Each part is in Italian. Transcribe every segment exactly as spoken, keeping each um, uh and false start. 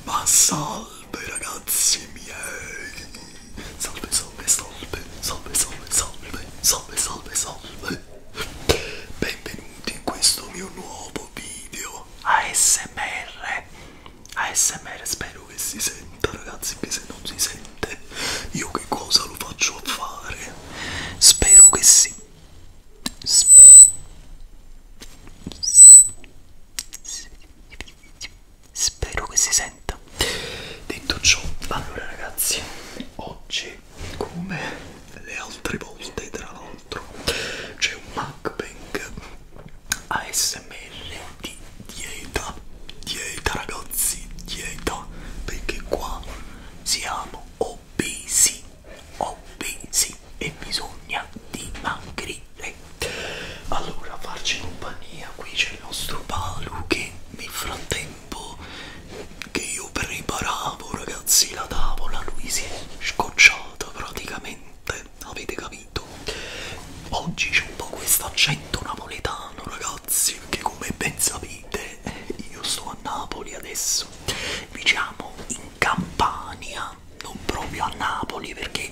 Ma salve ragazzi miei! Salve, salve, salve, salve, salve, salve, salve, salve, salve! Benvenuti in questo mio nuovo video A S M R. A S M R, spero che si senta ragazzi, che se non si sente io che cosa lo faccio a fare? Spero che si... Spe... Spero che si senta. Detto ciò, allora ragazzi, oggi come le altre volte tra l'altro c'è un mukbang A S M R di dieta, dieta ragazzi, dieta, perché qua siamo obesi, obesi e bisogna dimagrire. Allora, a farci compagnia qui c'è il nostro Palu che nel frattempo che io preparavo ragazzi la tavola lui si è scocciato praticamente, avete capito? Oggi c'è un po' questo accento napoletano ragazzi, perché come ben sapete io sto a Napoli adesso, diciamo in Campania, non proprio a Napoli, perché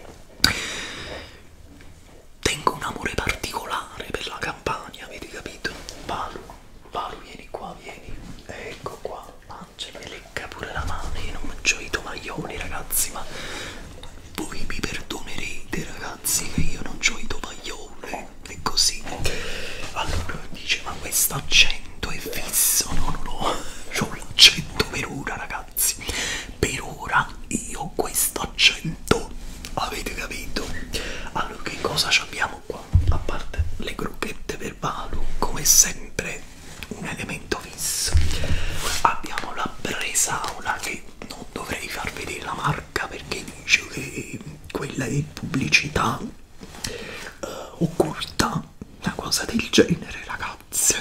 tengo un amore particolare per la Campania, avete capito? Palu, Palu, vieni qua, vieni, ecco qua, mangia, mi lecca pure la mano, io non mangio i tovaglioli ragazzi, ma voi mi perdonerete ragazzi che io non ho i tovaglioli, è così. Allora dice, ma questo accento è fisso? No, no, no, c'ho l'accento per ora ragazzi, per ora io ho questo accento, avete capito? Allora che cosa abbiamo qua? A parte le crocchette per Palu, come sempre un elemento fisso, abbiamo la bresaola che non dovrei far vedere la marca perché dice che quella è pubblicità uh, occulta, una cosa del genere ragazzi.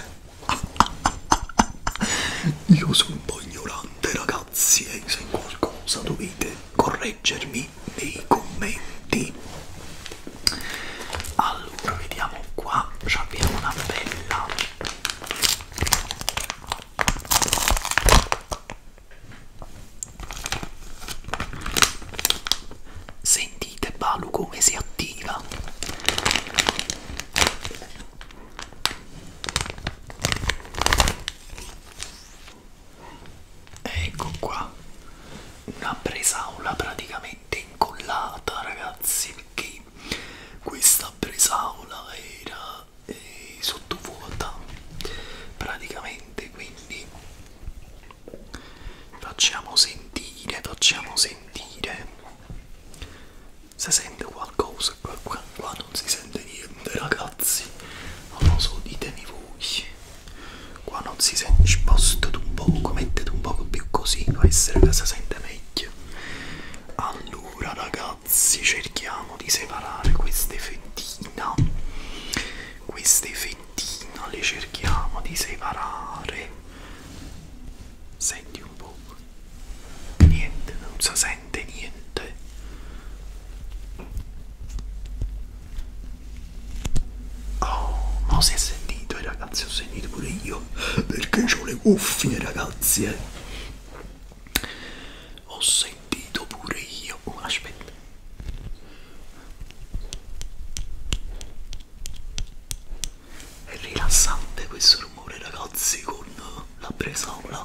Io sono un po' ignorante ragazzi e se qualcosa dovete correggermi nei commenti. Allora vediamo qua, abbiamo una bella sentite Palu come si attiva. Ecco qua, una bresaola praticamente incollata ragazzi, perché questa bresaola era eh, sottovuota praticamente, quindi facciamo sentire, facciamo sentire. Si sente qualcosa? Qua, qua, qua non si sente niente ragazzi, non lo so, ditemi voi. Qua non si sente, spostate un poco, mettete un poco più così, può essere che si sente meglio. Allora ragazzi, cerchiamo di separare queste fettine, queste fettine le cerchiamo di separare. Senti un po', niente, non si sente niente. Oh, ma si è sentito eh, ragazzi, ho sentito pure io, perché ho le cuffie ragazzi eh. Ho sentito pure io, oh, aspetta. È rilassante questo rumore ragazzi con la bresaola.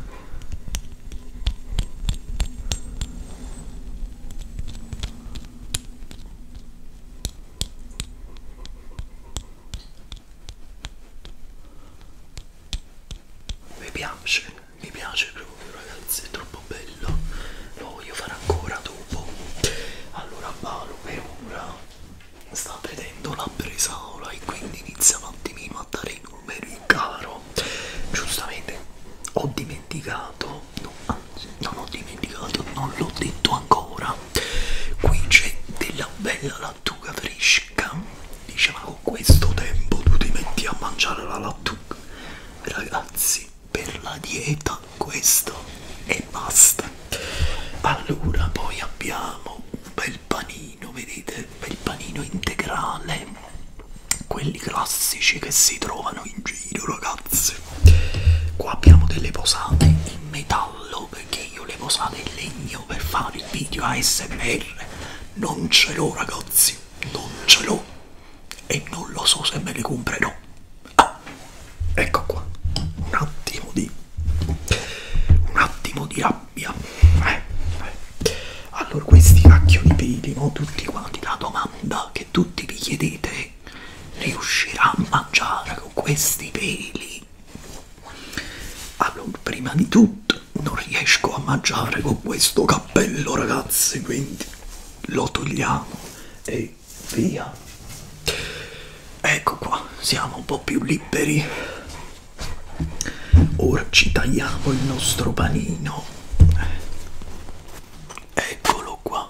Mi piace, mi piace proprio ragazzi, è troppo bello, lo voglio fare ancora dopo. Allora Paolo per ora sta vedendo la bresaola e quindi inizia un attimino a dare i numeri, caro. Giustamente ho dimenticato, no, anzi non ho dimenticato, non l'ho detto ancora, qui c'è della bella lattuga fresca. Dice, ma con questo tempo tu ti metti a mangiare la lattuga? Ragazzi, per la dieta questo e basta. Allora poi abbiamo un bel panino, vedete, un bel panino integrale, quelli classici che si trovano in giro ragazzi. Qua abbiamo delle posate in metallo perché io qualcosa del legno per fare il video A S M R. Non ce l'ho, ragazzi, non ce l'ho e non lo so se me le comprerò. Ah, ecco qua, un attimo di un attimo di rabbia. Eh, eh. Allora, questi cacchio di peli, no? Tutti quanti, la domanda che tutti vi chiedete: riuscirà a mangiare con questi peli? Allora, prima di tutto non riesco a mangiare con questo cappello, ragazzi, quindi lo togliamo e via. Ecco qua, siamo un po' più liberi. Ora ci tagliamo il nostro panino. Eccolo qua.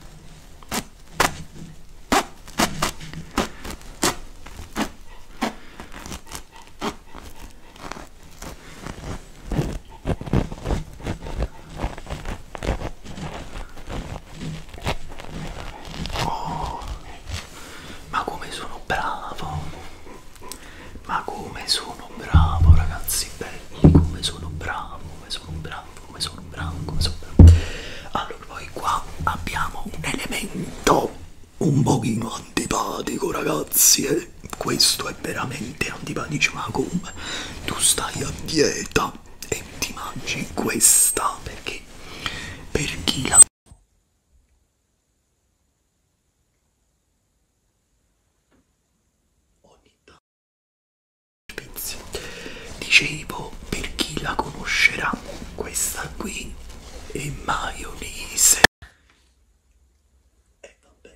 Oh, ma come sono bravo! Ma come sono bravo, ragazzi belli, come sono bravo, come sono bravo, come sono bravo, come sono bravo. Allora, poi qua abbiamo un elemento un pochino antipatico, ragazzi, eh. Questo è veramente antipatico. Ma come? Tu stai a dieta e ti mangi questa? Perché? Per chi la... Dicevo, per chi la conoscerà, questa qui è maionese. E vabbè,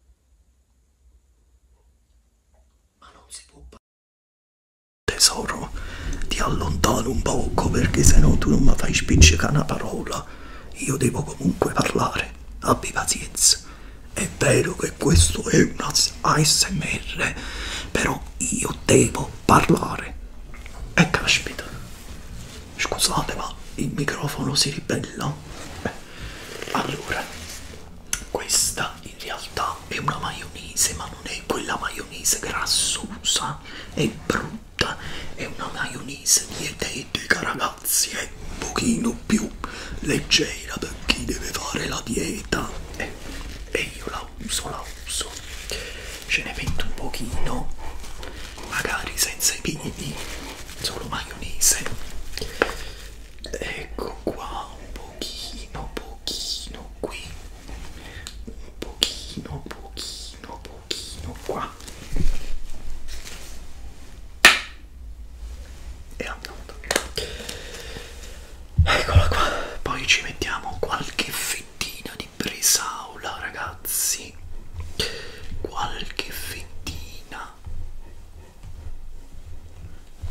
ma non si può parlare. Tesoro, ti allontano un poco perché sennò tu non mi fai spiccicare una parola. Io devo comunque parlare, abbi pazienza. È vero che questo è un A S M R, però io devo parlare. E caspita, scusate, ma il microfono si ribella? Beh, allora, questa in realtà è una maionese, ma non è quella maionese grassosa e brutta, è una maionese dietetica, ragazzi, è un pochino più leggera per chi deve fare la dieta. E, e io la uso, la uso. Ce ne metto un pochino, magari senza i pini, solo maionese. Ecco qua, un pochino, pochino qui, un pochino, pochino, pochino qua. È andata. Eccola qua. Poi ci mettiamo qualche fettina di bresaola, ragazzi. Qualche fettina.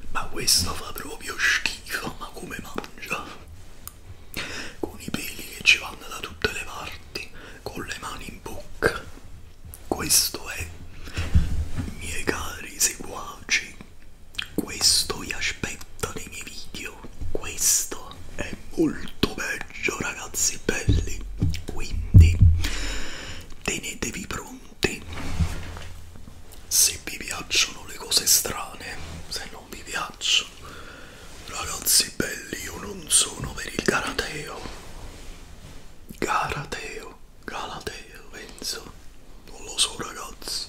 Ma questo fa proprio schifo, ma come mangia? Con i peli che ci vanno da tutte le parti, con le mani in bocca. Questo è, miei cari seguaci, questo vi aspetta nei miei video. Questo è molto peggio, ragazzi belli. Quindi tenetevi pronti. Se vi piacciono le cose strane, se non vi piacciono, ragazzi belli, io non sono per il galateo. Galateo, galateo, penso. Non lo so, ragazzi.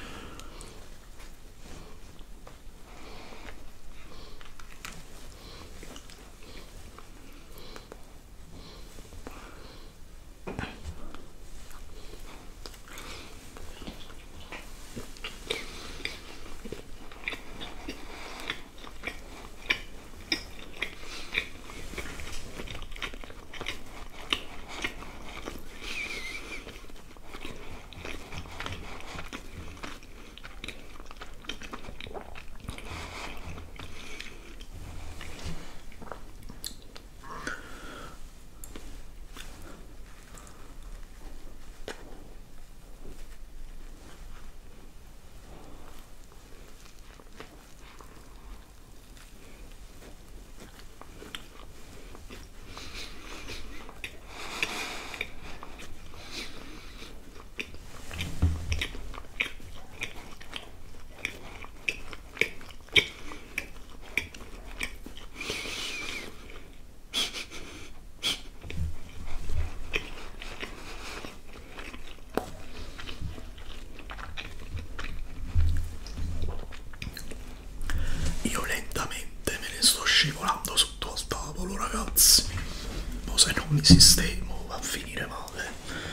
Io lentamente me ne sto scivolando sotto al tavolo, ragazzi. Ma se non mi sistemo va a finire male.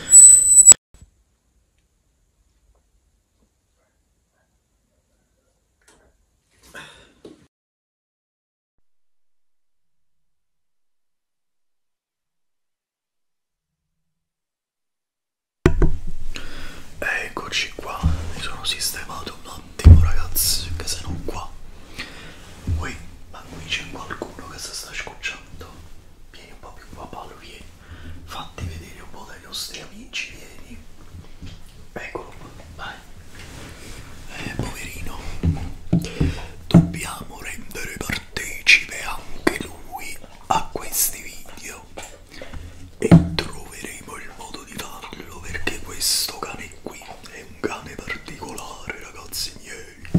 Eccoci qua, mi sono sistemato un attimo, ragazzi, che se no qua. Ui, ma qui c'è qualcuno che si sta scocciando. Vieni un po' più qua, Paolo, vieni. Fatti vedere un po' dai nostri amici, vieni. Eccolo qua, vai. Eh, poverino. Dobbiamo rendere partecipe anche lui a questi video. E troveremo il modo di farlo, perché questo cane qui è un cane particolare, ragazzi miei.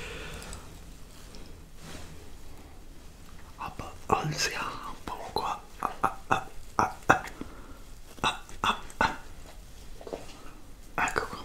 Abba, alziamo un po' qua. Ah, ah, ah, ah, ah. Ah, ah, ah. Ecco qua.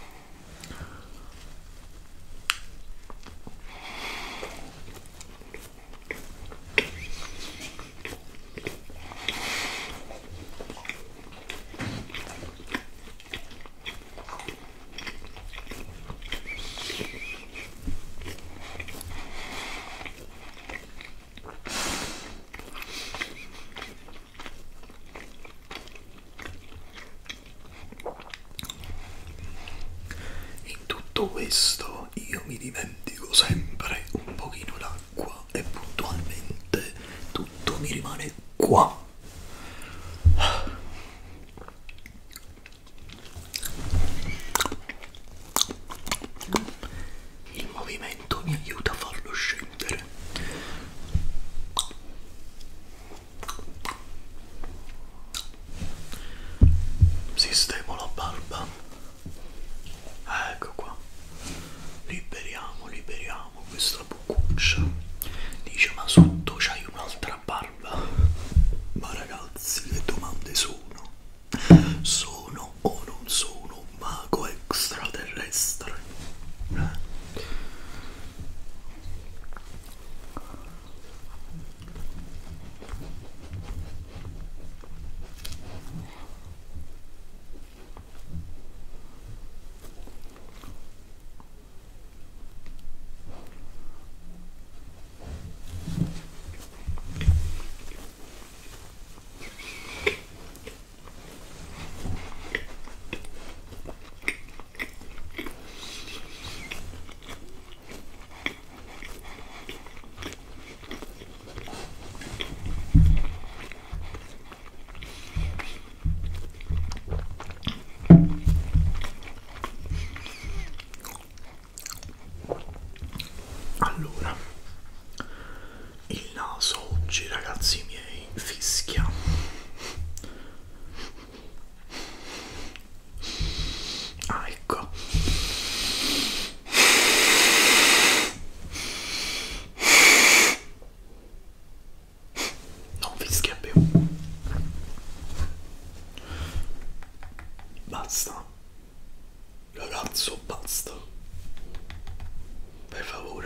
In tutto questo io mi dimentico sempre un pochino l'acqua e puntualmente tutto mi rimane qua. Il movimento mi aiuta a farlo scendere. Sistemo la barba. Ecco qua. Liberiamo, liberiamo questa boccuccia. Dice, ma sotto c'hai un'altra barba? Ma ragazzi, che domande sono? Sono o non sono un mago extraterrestre? Eh? Allora, il naso oggi, ragazzi miei, fischia. Ah, ecco. Non fischia più. Basta. Ragazzo, basta. Per favore.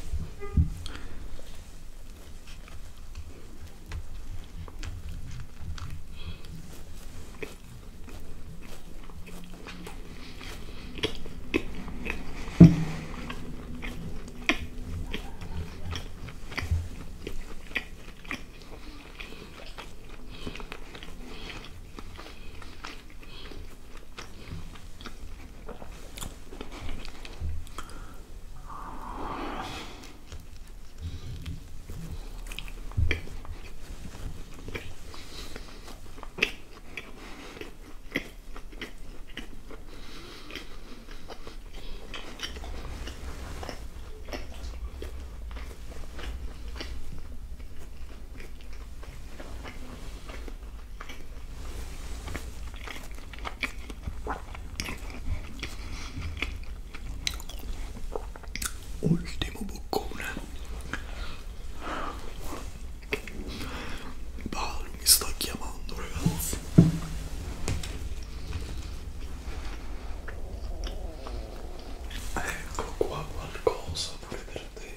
Ultimo boccone. Paolo mi sta chiamando, ragazzi. Ecco qua qualcosa pure per te.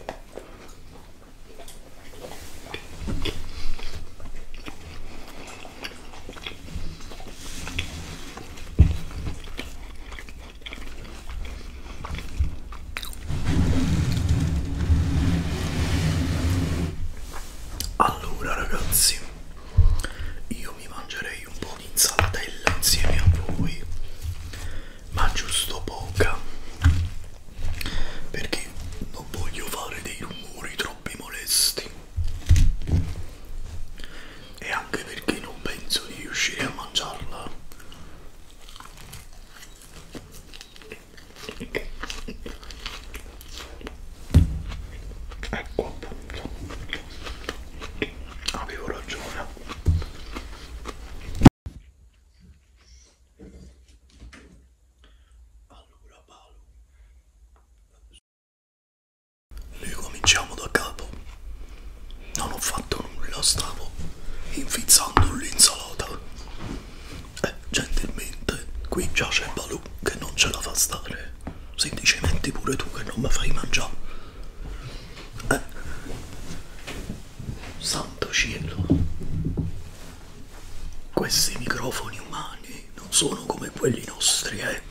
Allora ragazzi, io mi mangerei un po' di insalatella insieme a voi, ma giusto poca, perché non voglio fare dei rumori troppo molesti e anche perché non penso di riuscire a mangiarla. Ecco appunto, avevo ragione. Allora Paolo, ricominciamo da capo. Non ho fatto nulla, stavo infizzando l'insalata. Eh, gentilmente, qui già c'è Balù che non ce la fa stare. Se ti ci metti pure tu che non mi fai mangiare. Eh, santo cielo. Questi microfoni umani non sono come quelli nostri, eh.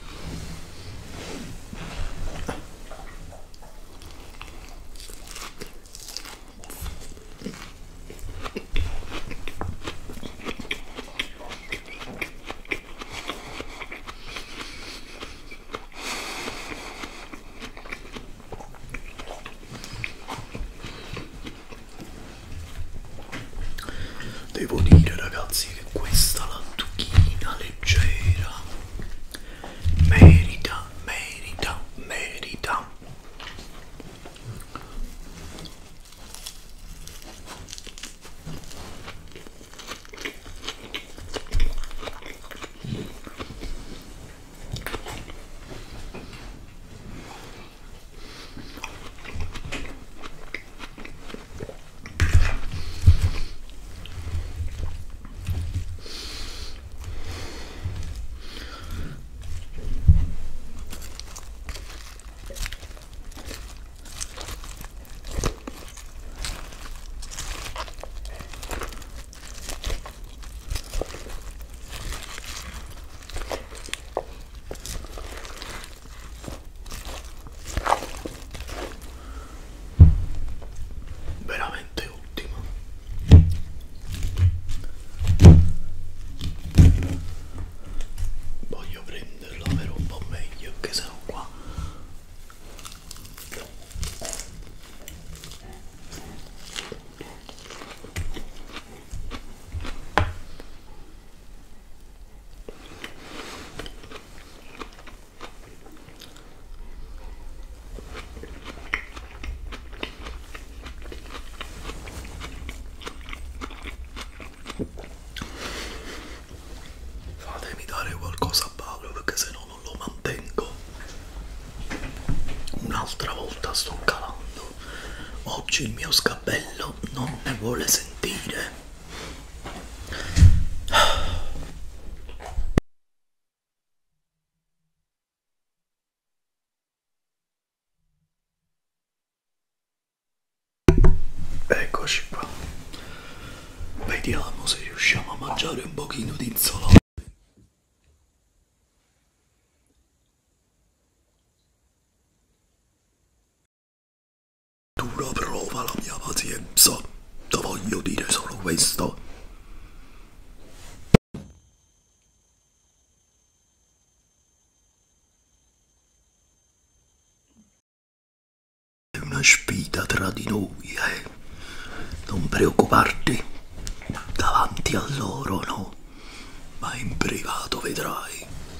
Devo dire ragazzi che questa lattughina leggera merita, merita, merita. oggi il mio sgabello non ne vuole sentire. Eccoci qua. Vediamo se riusciamo a mangiare un pochino di insalata. Dura prova la mia pazienza, ti voglio dire solo questo. È una sfida tra di noi, eh. Non preoccuparti, davanti a loro no, ma in privato vedrai.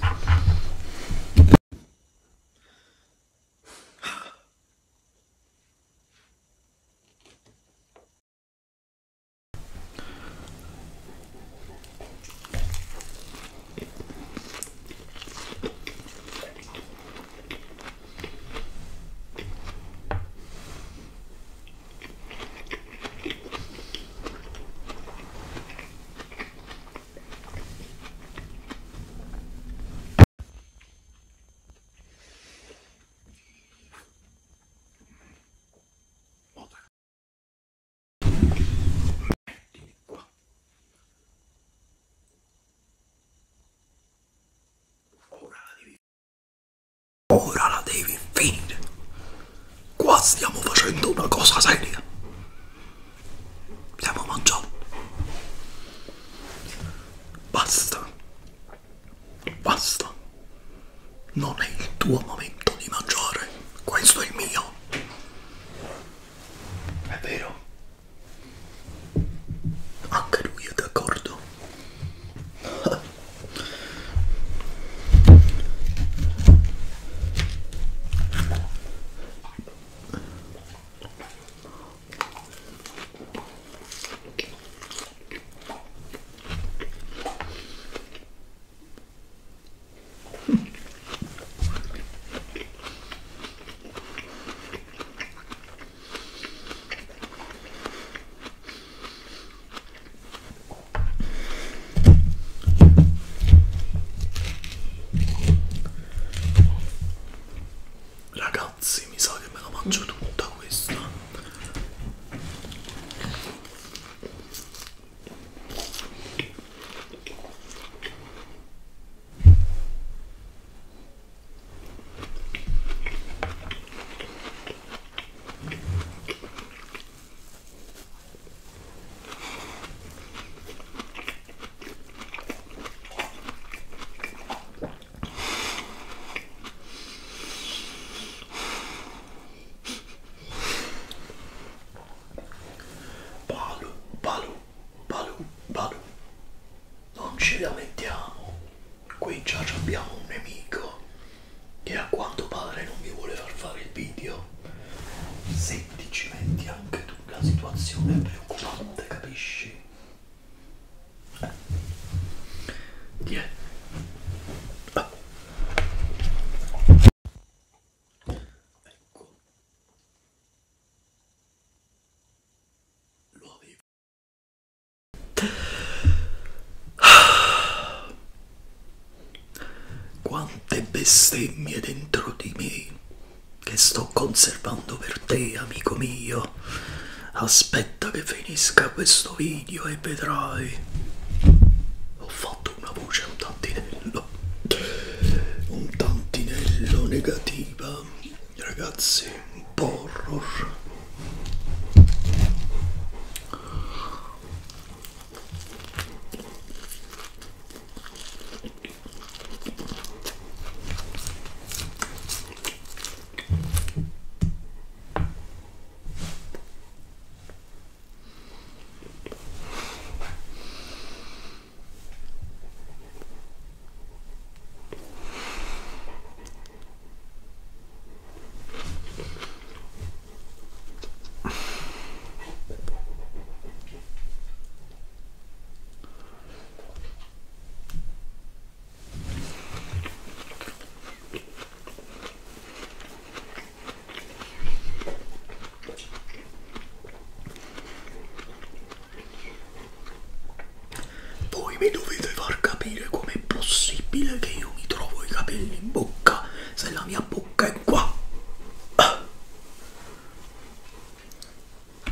Ora la devi finire. Qua stiamo facendo una cosa seria. Stiamo mangiando. Basta. Basta. Non è il tuo momento di mangiare. Questo è il mio. È vero? Anche lui è d'accordo. Ragazzi, mi sa che me la mangio tutta questa. Balu, Balu, Balu, Balu. Non ci lamentiamo. Qui già abbiamo un nemico che a quanto pare non mi vuole far fare il video. Se ti ci metti anche tu, la situazione è preoccupante, capisci? Eh. Tiè. Ah. Ecco. Lo avevo. Quante bestemmie dentro di me che sto conservando per te, amico mio. Aspetta che finisca questo video e vedrai. Ho fatto una voce un tantinello, un tantinello negativa, ragazzi, un po' horror.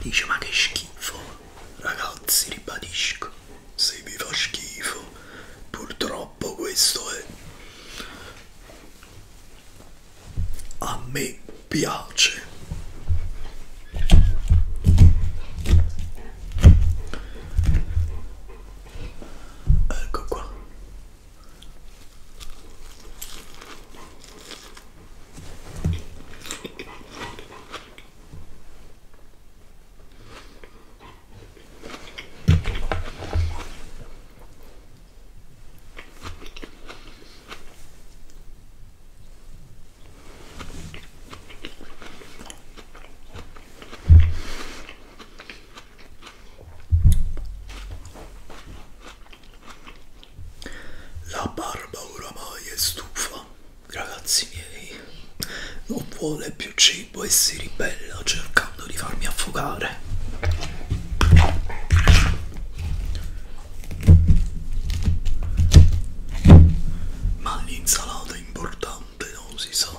dice ma che schifo, ragazzi, ribadisco, se vi fa schifo, purtroppo questo è. A me piace. Ecco qua. La barba oramai è stufa, ragazzi miei, non vuole più cibo e si ribella cercando di farmi affogare. Ma l'insalata è importante, non si sa.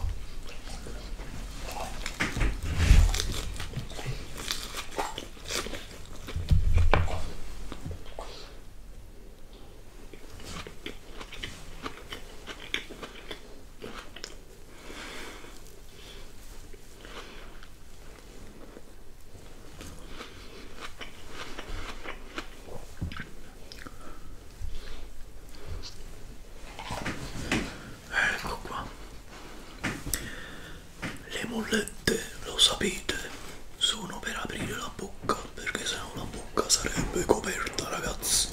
Ecco qua. Le mollette, lo sapete, sono per aprire la bocca, perché sennò la bocca sarebbe coperta, ragazzi.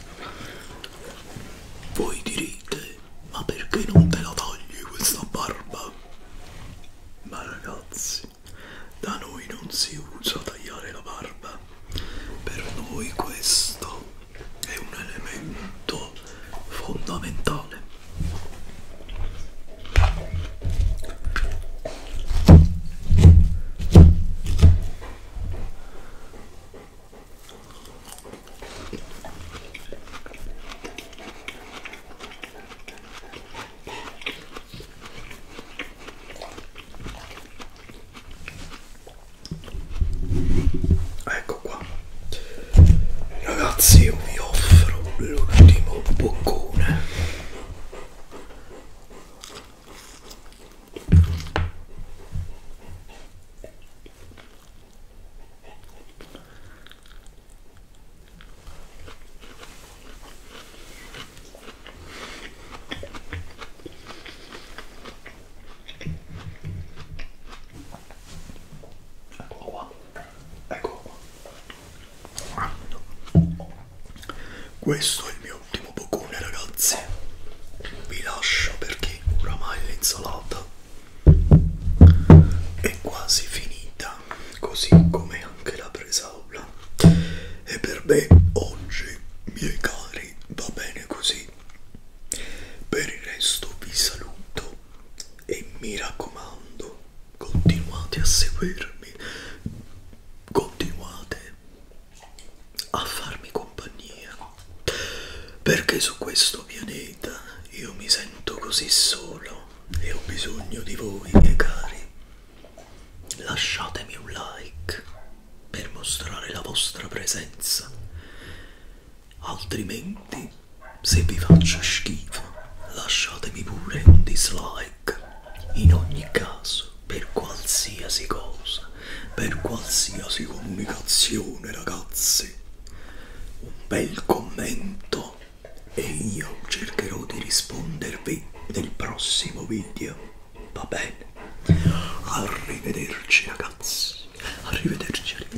Voi direte, ma perché non te la tagli questa barba? Ma ragazzi, da noi non si usa tagliare la barba. Per noi questo è un elemento fondamentale. Ecco qua, ragazzi, io vi offro l'ultimo boccone. Ecco qua, ecco qua. Questo è il mio ultimo boccone, ragazzi. Vi lascio perché oramai l'insalata è quasi finita, così come anche la bresaola. E per me oggi, miei cari, va bene così. Per il resto vi saluto e mi raccomando, continuate a seguirmi, continuate a farmi compagnia, perché su questo pianeta io mi sento così solo e ho bisogno di voi, miei cari. Lasciatemi un like per mostrare la vostra presenza, altrimenti se vi faccio schifo lasciatemi pure un dislike. In ogni caso, per qualsiasi cosa, per qualsiasi comunicazione, ragazzi, un bel commento e io cercherò di rispondervi nel prossimo video, va bene? Arrivederci, ragazzi, arrivederci.